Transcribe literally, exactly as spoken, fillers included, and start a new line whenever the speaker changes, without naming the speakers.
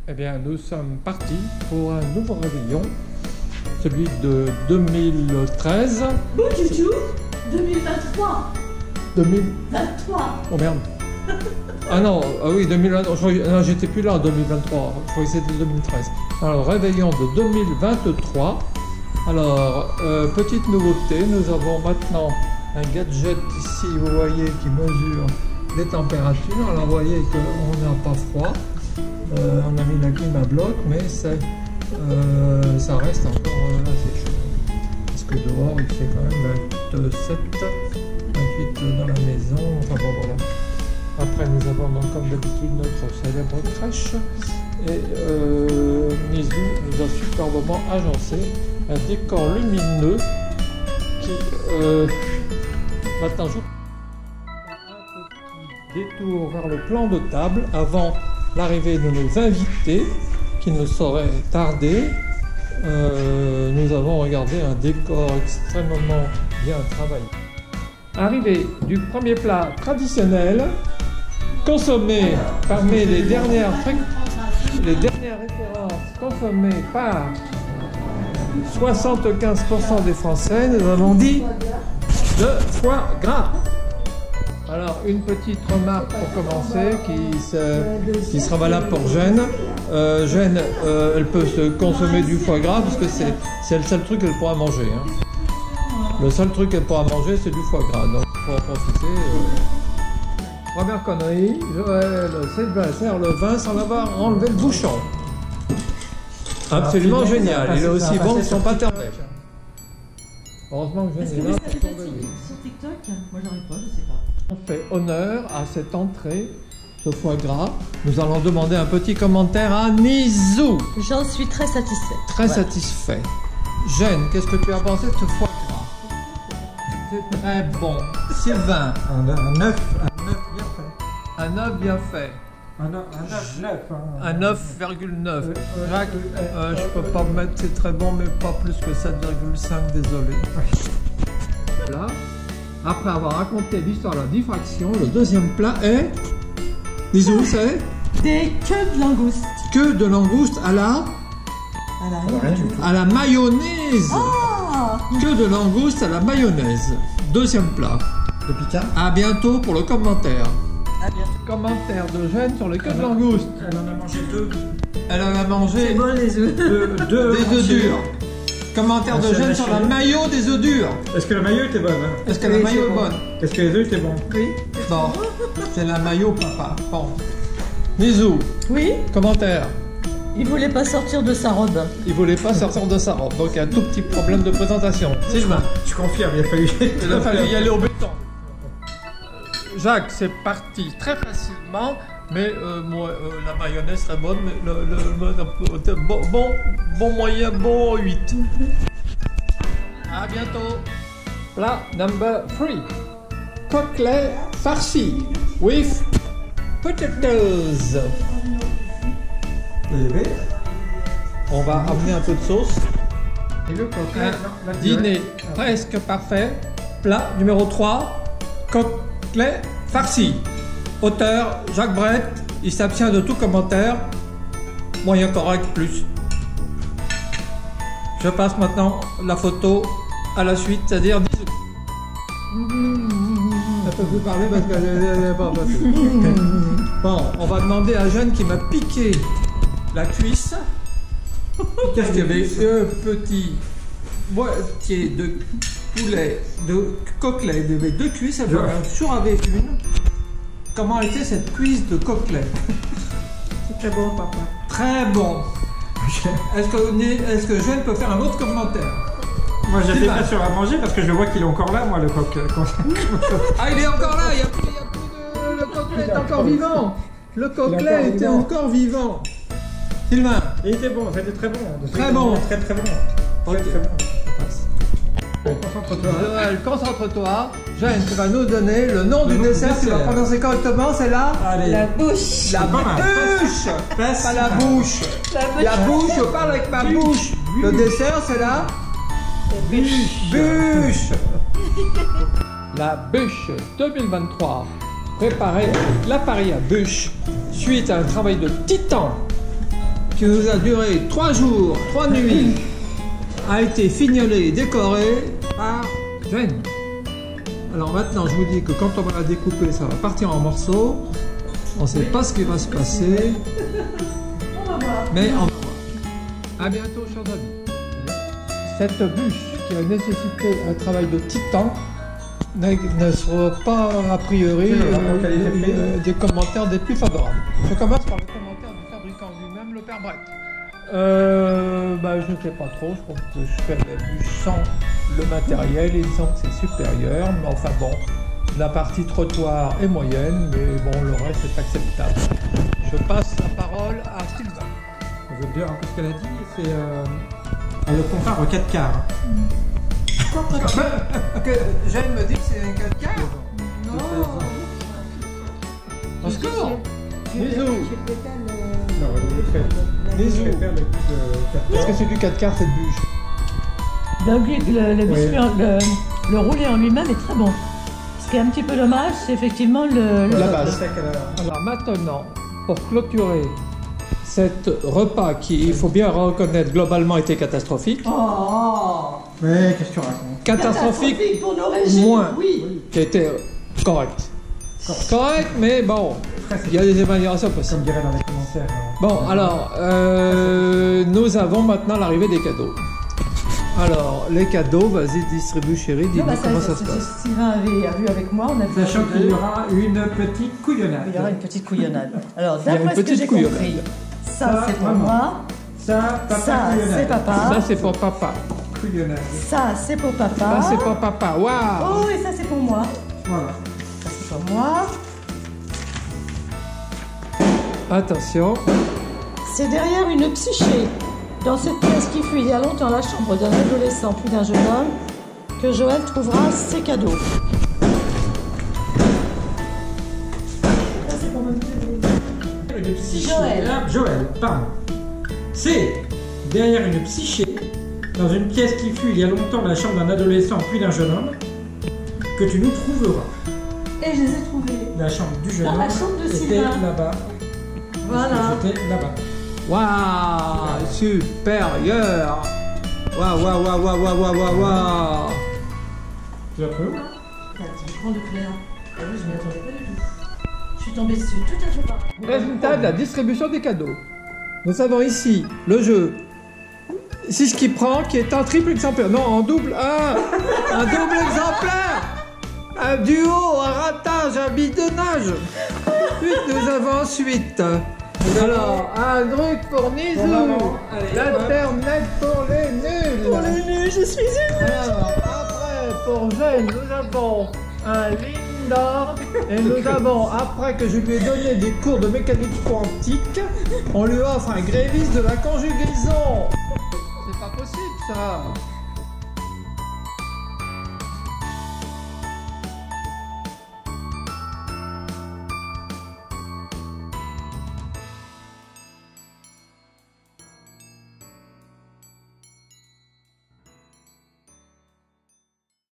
Eh bien, nous sommes partis pour un nouveau réveillon, celui de deux mille treize.
Bon, Chouchou, deux mille vingt-trois.
deux mille
vingt-trois.
Oh merde. Ah non, ah oui, deux mille vingt. Non, j'étais plus là en deux mille vingt-trois. Je croyais que c'était deux mille treize. Alors, réveillon de deux mille vingt-trois. Alors, euh, petite nouveauté, nous avons maintenant un gadget ici, vous voyez, qui mesure les températures. Alors, vous voyez qu'on n'a pas froid. Euh, on a mis la clim à bloc, mais euh, ça reste encore assez chaud. Parce que dehors, il fait quand même vingt-sept, vingt-huit dans la maison. Enfin bon, voilà. Après, nous avons donc, comme d'habitude, notre célèbre crèche. Et euh, Nizou nous a superbement agencé un décor lumineux qui euh, maintenant joue un petit détour vers le plan de table avant l'arrivée de nos invités qui ne saurait tarder. Euh, nous avons regardé un décor extrêmement bien travaillé. Arrivée du premier plat traditionnel, consommé parmi les dernières, les dernières références consommées par soixante-quinze pour cent des Français, nous avons dit de foie gras. Alors, une petite remarque pour commencer qui, se, qui sera valable pour Jeanne. Euh, Jeanne, euh, elle peut se consommer du foie gras parce que c'est le seul truc qu'elle pourra manger. Hein. Le seul truc qu'elle pourra manger, c'est du foie gras. Donc, il faut en profiter. Euh. Première connerie, Joël Sylvain sert le vin sans avoir enlevé le bouchon. Absolument ah, génial. Il est aussi bon que son paternel. Heureusement que Jeanne est là pour surveiller.
Sur TikTok, moi j'arrive pas, je sais pas.
On fait honneur à cette entrée, ce foie gras. Nous allons demander un petit commentaire à Nizou.
J'en suis très satisfaite.
Très
voilà.
satisfait. Jeanne, qu'est-ce que tu as pensé de ce foie gras? C'est très bon. Sylvain.
Un neuf, un neuf bien fait.
Un œuf bien fait.
Un neuf,
un neuf virgule neuf. Jacques, euh, je peux pas me mettre, c'est très bon, mais pas plus que sept virgule cinq, désolé. Là, après avoir raconté l'histoire de la diffraction, le deuxième plat est... Bisous, c'est
des queues de langouste.
Queue de langouste à la...
À la,
à la mayonnaise.
Ah
Queue de langouste à la mayonnaise. Deuxième plat.
Le Picard.
À bientôt pour le commentaire.
À bientôt.
Commentaire de Jeanne sur les queues de langouste.
Elle en a mangé deux.
Elle en a mangé...
C'est bon les œufs.
Deux, deux
des œufs durs. Commentaire de Jeanne sur la maillot des œufs durs.
Est-ce que la maillot était bonne?
Est-ce que
oui,
la maillot est
bon.
bonne?
Est-ce que les œufs étaient bons?
Oui.
Bon, c'est la maillot papa. Bon. Nizou,
Oui.
commentaire.
Il voulait pas sortir de sa robe.
Il voulait pas sortir de sa robe, donc il y a un tout petit problème de présentation. Sylvain.
Je confirme, il a fallu...
Il a fallu y aller au béton. Jacques, c'est parti très facilement. Mais euh, moi, euh, la mayonnaise serait bonne, mais le, le, le, le bon, bon, bon moyen, bon huit. À bientôt. Plat number three. Côtelet farci with potatoes. On va amener un peu de sauce.
Et le coquelet,
Un dîner presque parfait. Plat numéro trois. Côtelet farci. Auteur Jacques Brett, il s'abstient de tout commentaire. Moyen correct plus. Je passe maintenant la photo à la suite, c'est-à-dire bisous. Ça peut plus parler parce que je n'ai pas passé. Bon, on va demander à Jeanne qui m'a piqué la cuisse. Qu'est-ce qu'il y avait? Un petit moitié de poulet, de coquelet, il y avait deux cuisses, elle en suravait une. Comment était cette cuisse de coquelet?
C'est très bon, papa.
Très bon. Est-ce que, est-ce que Jeanne peut faire un autre commentaire?
Moi j'étais pas sûr à manger parce que je vois qu'il est encore là, moi, le coq.
Ah, il est encore là, il y a plus, il y a plus de... Le coquelet est encore vivant. Le coquelet était encore vivant. Sylvain.
Il était bon, c'était très bon.
Très bon.
Très très bon.
Ok.
Très bon. Concentre-toi.
Joël, concentre-toi. Jeanne, tu vas nous donner le nom du dessert. Tu vas prononcer correctement, c'est là.
Allez.
La bouche.
La bûche. Pas la bouche. La bouche, je parle avec ma bouche. Le dessert, c'est là.
Bûche.
Bûche. La bûche deux mille vingt-trois. Préparer l'appareil à bûche suite à un travail de titan qui nous a duré trois jours, trois nuits, a été fignolé et décoré par Jeanne. Alors maintenant, je vous dis que quand on va la découper, ça va partir en morceaux. On ne sait pas ce qui va se passer, mais on va voir. A bientôt, chers amis. Cette bûche qui a nécessité un travail de titan ne, ne sera pas a priori euh, euh, des commentaires des plus favorables. Je commence par le commentaire du fabricant lui-même, le père Brett. Euh, bah, je ne sais pas trop, je trouve que je fais la bûche sans le matériel, ils disent que c'est supérieur, mais enfin bon, la partie trottoir est moyenne, mais bon, le reste est acceptable. Je passe la parole à Sylvain.
Je veux dire, ce qu'elle a dit, c'est... Euh, elle le compare au quatre quarts.
Que Jeanne me dit que c'est un quatre quarts.
Non.
Au secours.
Bisous.
Non, il fait...
Bisous.
Je vais faire le coup de quatre
Est-ce
quarts.
que c'est du quatre quarts cette bûche?
Le, le, le, biscuit,
Oui.
en- le, le roulé en lui-même est très bon. Ce qui est un petit peu dommage, c'est effectivement le, le-
La
Je
base.
sais qu'elle a...
Alors maintenant, pour clôturer cet repas qui, il faut bien reconnaître, globalement était catastrophique.
Oh,
Ouais, qu'est-ce que tu racontes?
Catastrophique,
pour nos régimes.
moins,
Oui.
qui était correct. Correct, mais bon, il y a des améliorations
Comme
possibles.
dirait dans les commentaires. euh,
Bon, alors, euh, nous avons maintenant l'arrivée des cadeaux. Alors, les cadeaux, vas-y, distribue chérie,
Non,
dis-nous
bah, ça,
comment
ça,
ça se
ça,
passe.
Sylvain avait a vu avec moi, on a vu
Sachant
avec
qu'il y
deux.
aura une petite couillonnade.
Il y aura une petite couillonnade. Alors,
Il y a une
d'après ce que
petite
j'ai
couillonnade.
compris, ça,
Ça,
c'est pour
vraiment.
moi,
Ça, papa
ça
couillonnade.
c'est papa,
Ça, c'est pour papa.
Couillonnade.
ça c'est pour papa.
Ça, c'est pour papa. Waouh!
Oh, et ça c'est pour moi.
Voilà.
Ça c'est pour moi.
Attention.
C'est derrière une psyché. Dans cette pièce qui fut il y a longtemps la chambre d'un adolescent puis d'un jeune homme, que Joël trouvera ses cadeaux. Ça c'est pour me
Une psyché.
Joël.
Ah, Joël, pardon. C'est derrière une psyché, dans une pièce qui fut il y a longtemps la chambre d'un adolescent puis d'un jeune homme, que tu nous trouveras.
Et je les ai trouvés.
La chambre du jeune
Dans
homme
la chambre de
était
Sylvain.
là-bas.
Voilà.
C'était là-bas.
Waouh! Supérieur! Waouh, waouh, waouh, waouh, waouh, waouh, waouh, waouh!
Tu as trouvé?
C'est grand de clair. Ah oui, je m'y attendais pas du tout. Je suis tombée dessus tout à fait par hasard.
Résultat de la distribution des cadeaux. Nous avons ici le jeu six qui prend, qui est un triple exemplaire. Non, en double. Un, un double exemplaire. Un duo, un ratage, un bidonnage. Ensuite, nous avons ensuite. Alors, un truc pour Nizou.
Pour maman. Allez,
L'internet pour les nuls.
Pour les nuls, je suis émue.
Alors, après, pour Jeanne, nous avons un Lindor. Et nous avons, après que je lui ai donné des cours de mécanique quantique, on lui offre un grévis de la conjugaison. C'est pas possible, ça.